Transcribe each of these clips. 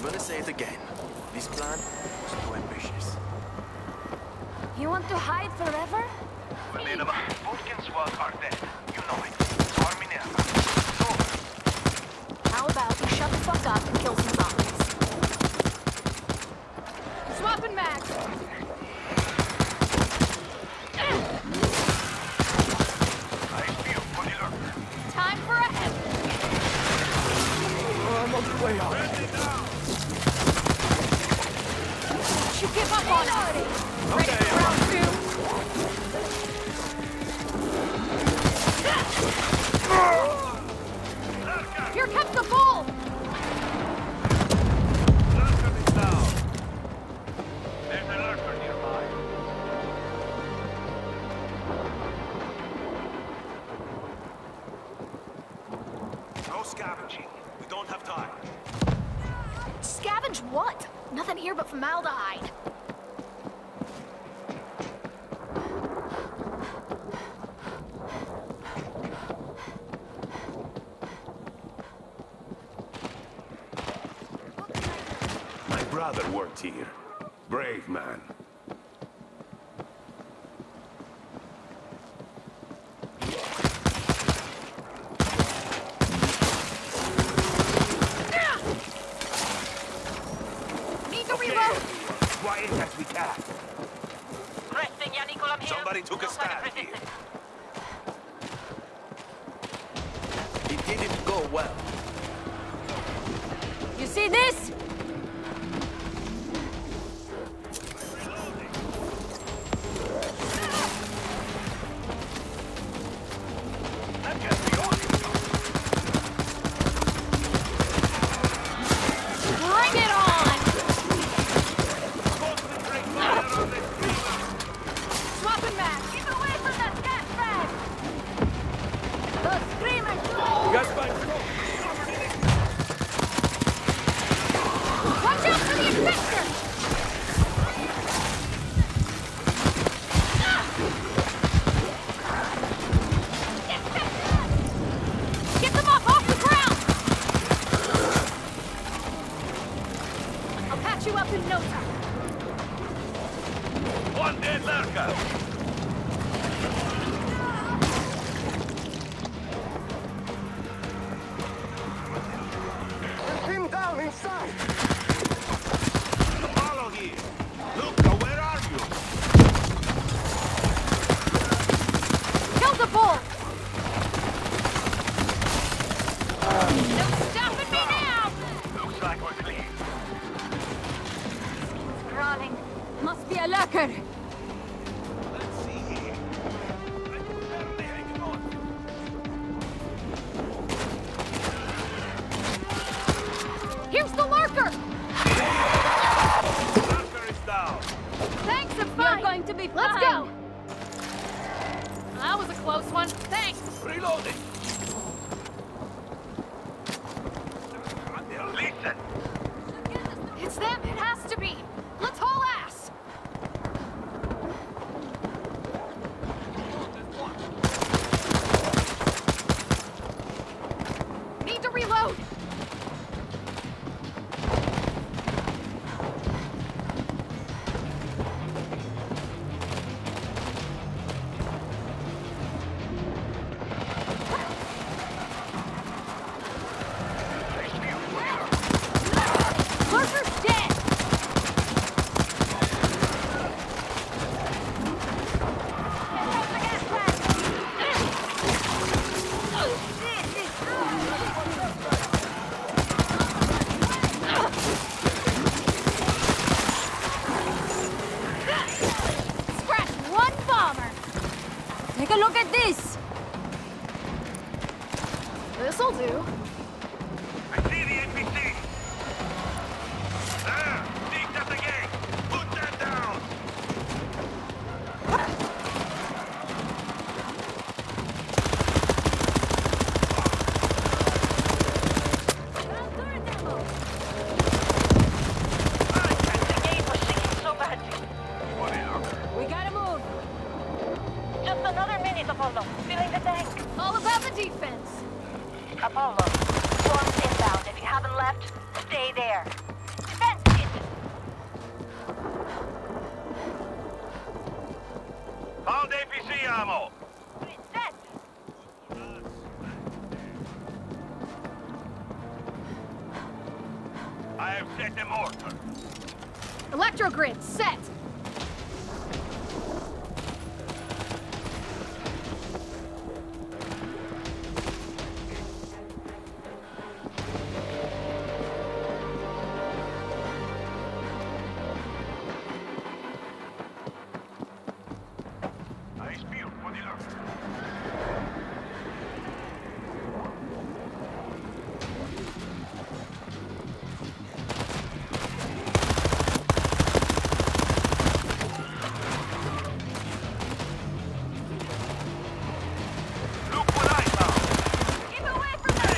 I'm gonna say it again. This plan was too ambitious. You want to hide forever? Minerva, Vulcan's walls are dead. You know it. Or Minerva. So, How about you shut the fuck up and kill some zombies? Swapping mag! I feel for the lurker. Time for a head! I'm on the way out. You give up on us! Ready for round two? Here comes the bull! Lurker is down. There's a lurker nearby. No scavenging. We don't have time. Scavenge what? Nothing here but formaldehyde. My brother worked here. Brave man. Need to reload! Quiet as we can. Resting, Yannick, I'm here. Somebody took a No sign of stab here. resistance. It didn't go well. You see this? Bring it on! Swapping mag! Keep away from that gas bag! The screamers! Watch out for the infector! Get them off the ground! I'll patch you up in no time. One dead lurker. Him down inside! Apollo here. Luca, where are you? Kill the bull! No stopping me now! Looks like we're clean. Crawling. Must be a lurker. Let's see here. Barely hanging on. Here's the lurker! Lurker is down. Thanks, I'm fine. You're going to be fine. Let's go! That was a close one. Thanks. Reloading. Listen. It's them. It has to be. Let's haul ass. Need to reload. Lurker's dead. Scratch one bomber. Take a look at this. This'll do. I see the NPC. There. Sneaked at the gate. Put that down. The game was sinking so badly. What a lurker. We gotta move. Just another minute, Apollo. Filling the tank. All about the defense. Apollo, swarm's inbound. If you haven't left, stay there. ammo! Set! I have set the mortar. Electrogrid, set! I speak for the lurker. Look what I found! Keep away from that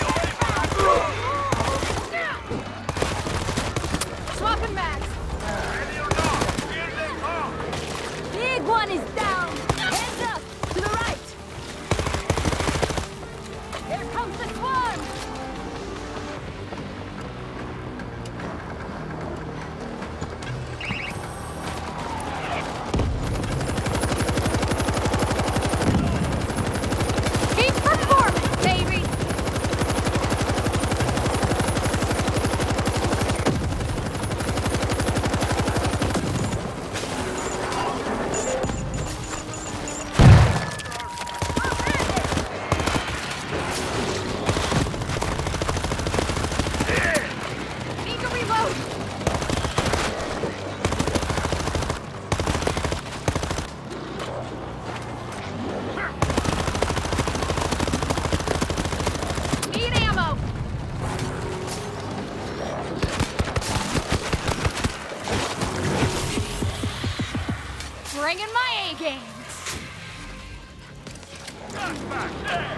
gas bag! Swapping mags! Ready or not, here they come! Big one is down! Heads up! To the right! Here comes the swarm! Keep performing, baby! Need to reload! Need ammo! Bringing my A-game! Flashback, there!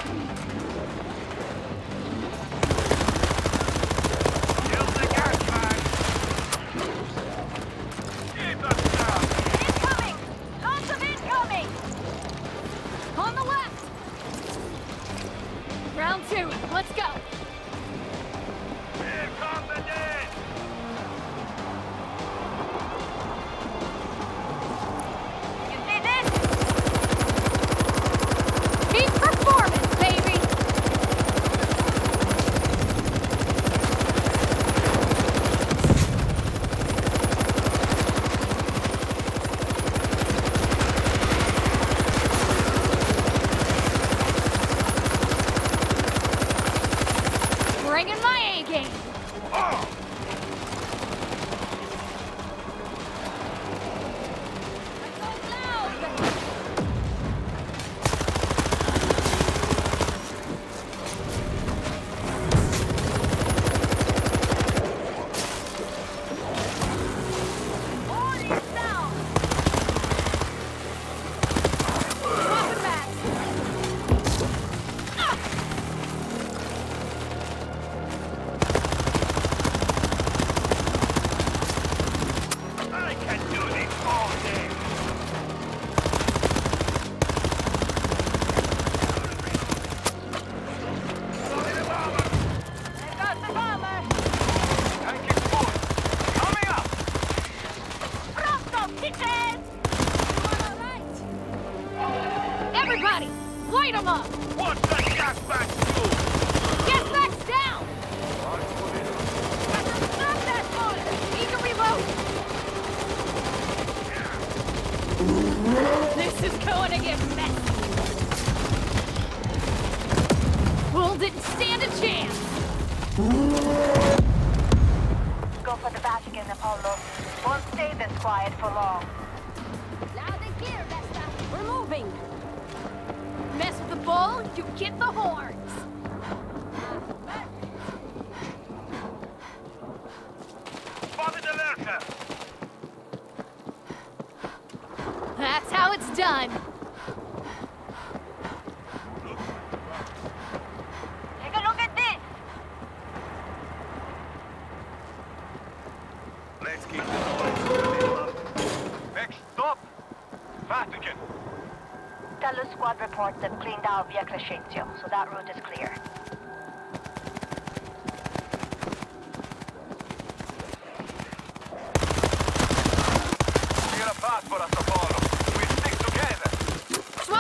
Kill the gas bag! Keep us down! Incoming! Lots of incoming! On the left! Round two, let's go! Here come the dead! You see this? Keep performing, baby! Bringing my A-game! Oh! So loud! All is down! Swapping back! I can do this all day! They've got the bomber! Tank is full! Coming up! Pronto, kitchen! Everybody, light them up! What's that gas bag do? Get back down! Stop that bullet! Need to reload! This is going to get messy! Bull didn't stand a chance! Go for the Vatican, Apollo. Won't stay this quiet for long. Loud and clear, Vesta! We're moving! Mess with the bull, you get the horns! Spotted the lurker! That's how it's done! Take a look at this! Let's keep the noise. Next stop, Vatican. Telus squad reports they've cleaned out Via Crescenzio, so that route is clear. Clear a path for us to follow. We stick together.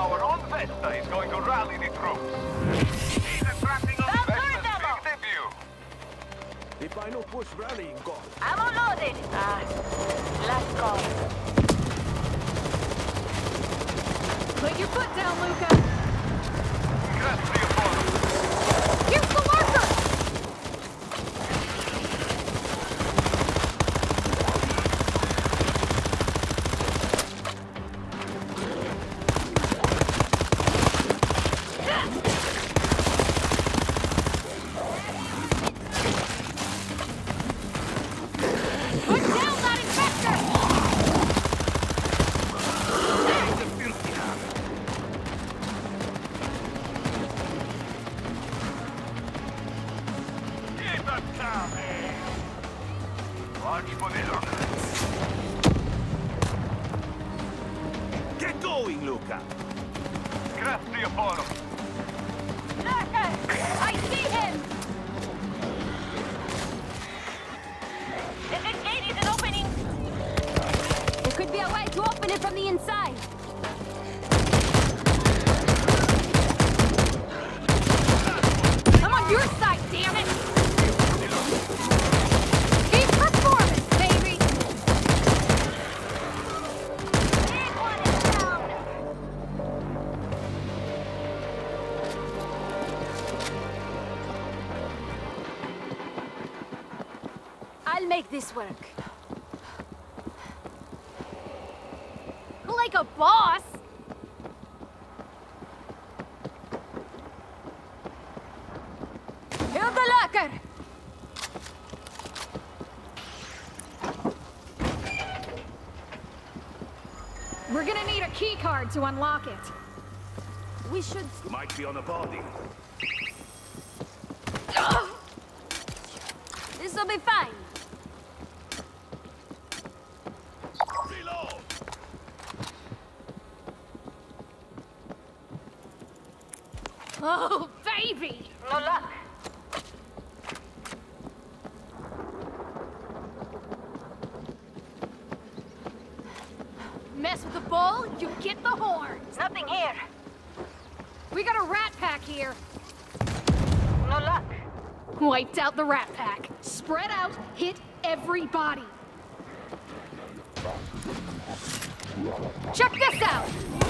our own Vesta is going to rally the troops. He's attracting on Vesta's big debut. If I no push rallying call. Ammo loaded. Let's go. Put your foot down, Luca. Grazie for Use the lurker! Put down that infector! Keep it calm, eh? Watch for the lookouts. Get going, Luca! Grazie for Lurker! I see him! This gate is an opening. There could be a way to open it from the inside. I'm on your side, damn it! Keep performance, baby! Big one is down. I'll make this work. Like a boss! Kill the lurker! We're gonna need a key card to unlock it. We should... Might be on a body. This'll be fine. Reload! Oh, baby! No luck. Mess with the bull, you get the horns. Nothing here. We got a rat pack here. No luck. Wiped out the rat pack. Spread out, hit everybody. Check this out!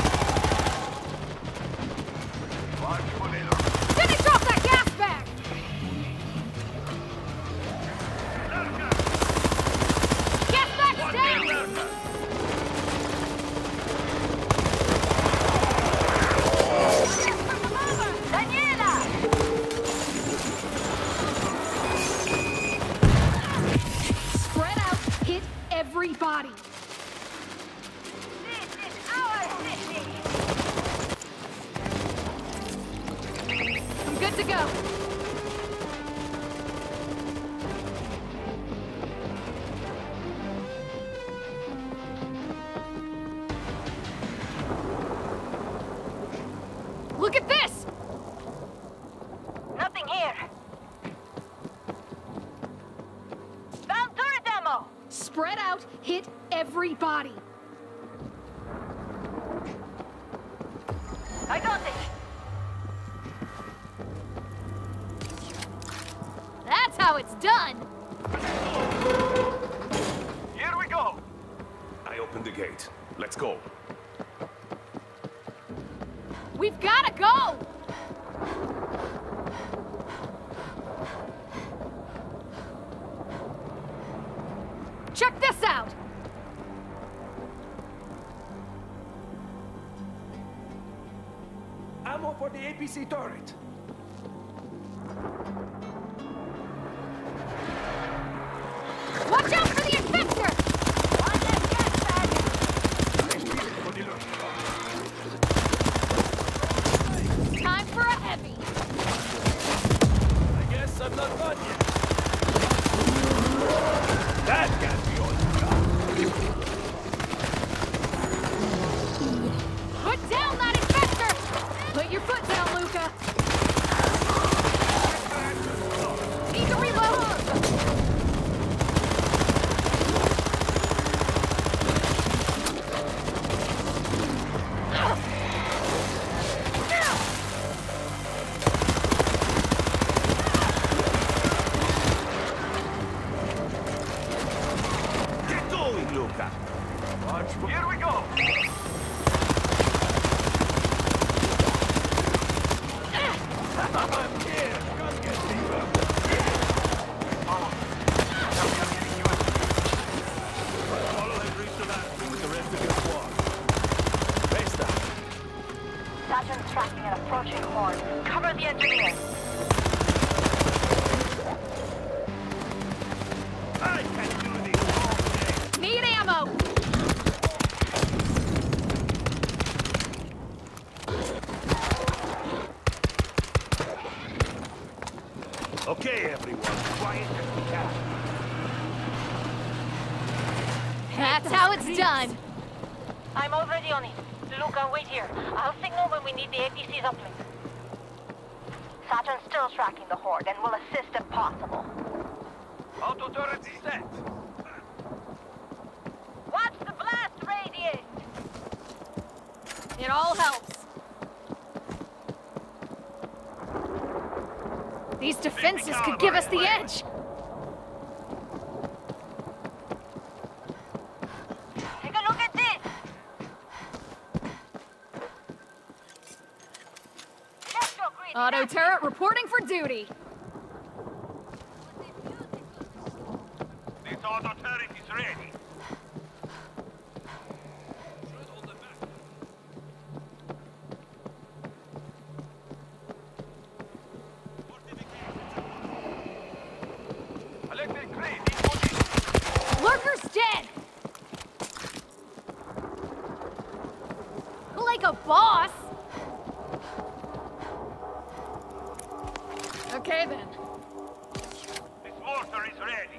watch for the lookouts. Finish off that gas bag! Gas bag's down! Daniela! Spread out, hit everybody. This is our city. I'm good to go. Look at this! Nothing here. Found turret ammo. Spread out, hit everybody. I got it. That's how it's done. Here we go. I opened the gate. Let's go. We've gotta go! Check this out! Ammo for the APC turret. Watch out for the infector! One left gas bag. For the lurker. Time for a heavy. I guess I'm not done yet. That can't be all. Put down that infector! Put your foot down, Luca. Sergeant's tracking an approaching horde. Cover the engineers. I can do this all day. Need ammo! Okay, everyone, quiet as we can. That's how it's done. I'm already on it. Luca, wait here. I'll signal when we need the APC's uplink. Sergeant's still tracking the horde and will assist if possible. Auto turrets set. Watch the blast radius! It all helps. These defenses could give us the edge. Take a look at this! Let's go, Greedy. Auto turret reporting for duty. This auto turret is ready. Electric crane in position. Lurker's dead. Like a boss. Okay then. This mortar is ready.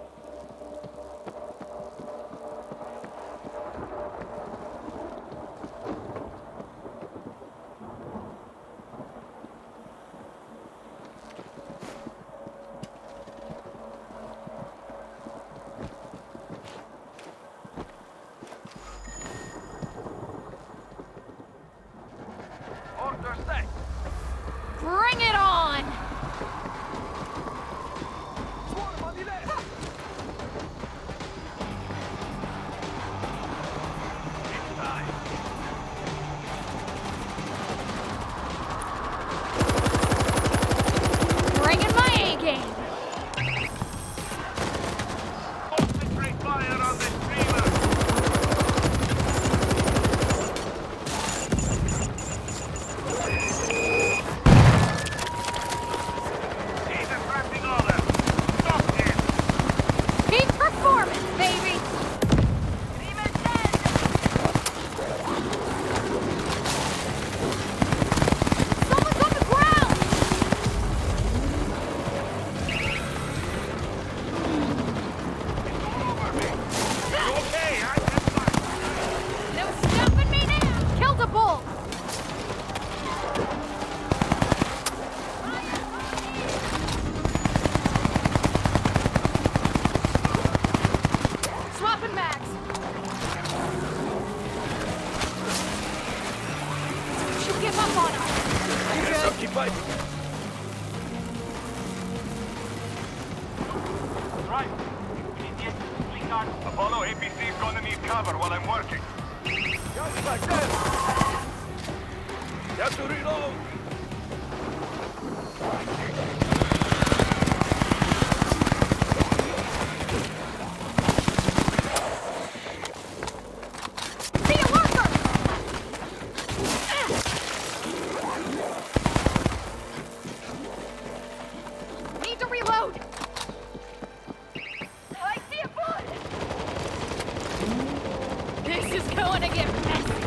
Order set. Bring it on. It's time. Bringing my A game. Concentrate fire on the streamer. Jesus crafting order. Stop it. Peak performance, baby. Dreamer's dead! Someone's on the ground. Okay, I can fight. No stopping me now. Killed a bull. Swapping mags. She'll give up on us. You Yes, good? I'll keep fighting. Right. We need the exit card. Apollo, APC is gonna need cover while I'm working. Just like that. Got to reload. See a lurker. Need to reload. I see a bullet! This is going to get messy.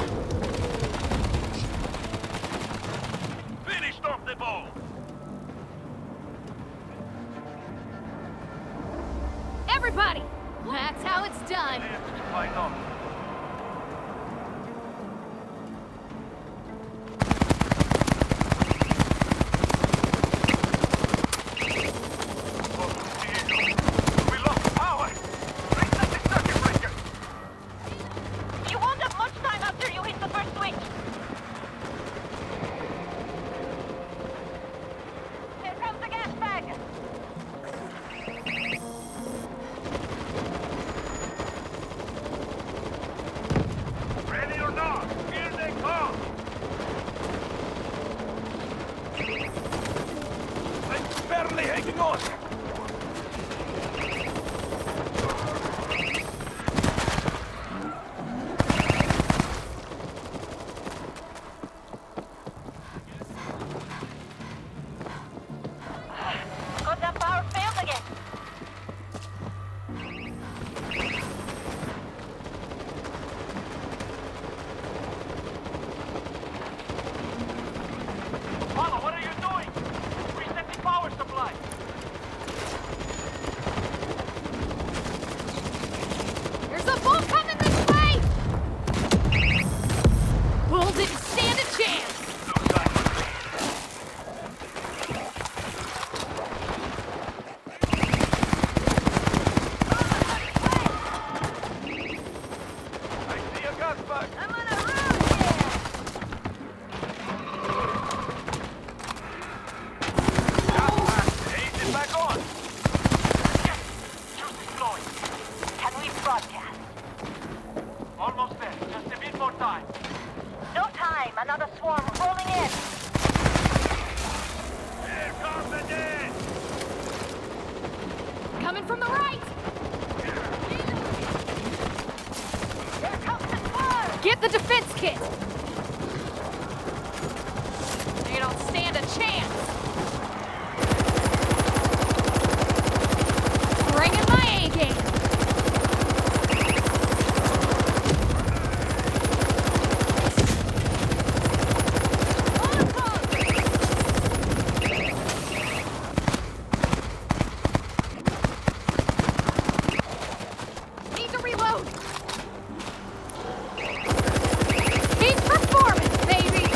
Finished off the ball. Everybody, that's how it's done. Fight on. We lost power. Reset the circuit breaker. You won't have much time after you hit the first switch! Here comes the gas bag! Ready or not? Here they come. I'm barely hanging on. Another swarm rolling in. Here comes the dead! Coming from the right! Here comes the swarm! Get the defense kit! They don't stand a chance! Bringing my A-game! Need to reload! He's performing, baby!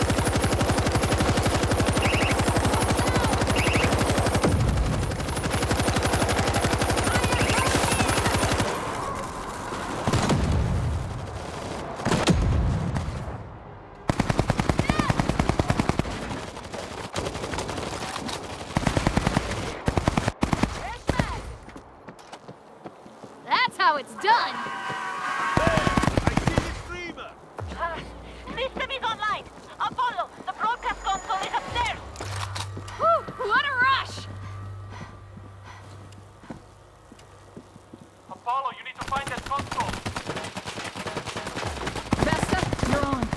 That's how it's done! I see the streamer! System is online! Apollo, the broadcast console is upstairs! Whew, what a rush! Apollo, you need to find that console. Vesta, you're on.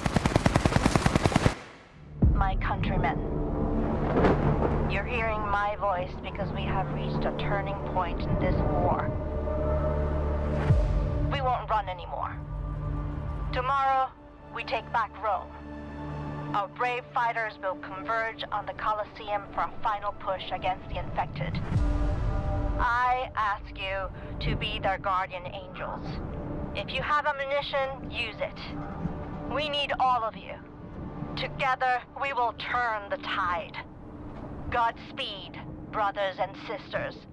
My countrymen, you're hearing my voice because we have reached a turning point in this war. We won't run anymore. Tomorrow, we take back Rome. Our brave fighters will converge on the Colosseum for a final push against the infected. I ask you to be their guardian angels. If you have ammunition, use it. We need all of you. Together, we will turn the tide. Godspeed, brothers and sisters.